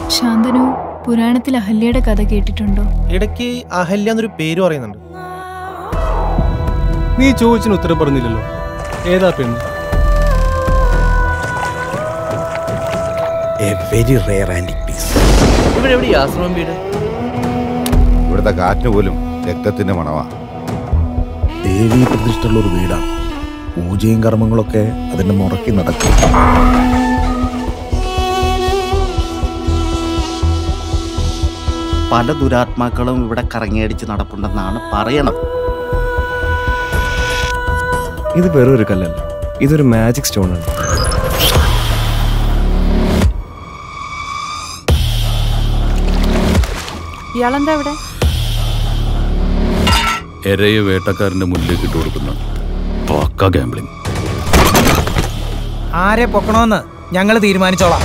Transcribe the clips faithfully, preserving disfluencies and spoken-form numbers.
ശാന്തനു പുരാണത്തിൽ അഹല്യയുടെ കഥ കേട്ടിട്ടുണ്ടോ? ഇടയ്ക്ക് അഹല്യ എന്നൊരു പേര് പറയുന്നുണ്ട്. നീ ചോദിച്ചിന് ഉത്തരം പറഞ്ഞില്ലല്ലോ. ഏതാ പെണ്ണ്? ഇവിടെ എവിടെ ആശ്രമം വീട്? ഇവിടുത്തെ കാറ്റിന് പോലും രക്തത്തിന്റെ മണവാ. ദേവീ പ്രതിഷ്ഠയുള്ള ഒരു വീടാണ്. പൂജയും കർമ്മങ്ങളൊക്കെ അതിന്റെ മുറക്കി നടക്കും. പല ദുരാത്മാക്കളും ഇവിടെ കറങ്ങിയടിച്ച് നടപ്പുണ്ടെന്നാണ് പറയണത്. ഇത് വെറും ഒരു കല്ലല്ല, ഇതൊരു മാജിക് സ്റ്റോൺ ആണ്. ഇയാളെന്താ ഇവിടെ? എരയെ വേട്ടക്കാരന്റെ മുന്നിലേക്ക് ഇട്ട് കൊടുക്കുന്ന പക്ക ഗാംബ്ലിംഗ്. ആരെ പൊക്കണോന്ന് ഞങ്ങൾ തീരുമാനിച്ചോളാം.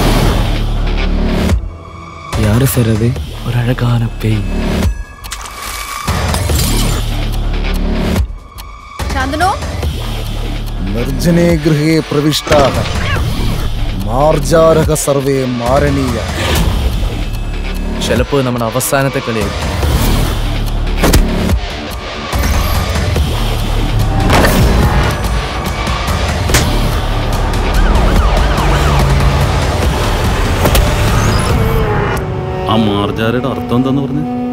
യാര് സരവേ ഒരഴകാന പേയ്. ശാന്തനു, നിർജ്ജനേ ഗൃഹേ പ്രവിഷ്ടാഃ മാർജാരക സർവേ മാരണീയ. ചിലപ്പോൾ നമ്മുടെ അവസാനത്തെ കളിയായിരിക്കും. ആ മാർജാരയുടെ അർത്ഥം എന്താന്ന് പറഞ്ഞു?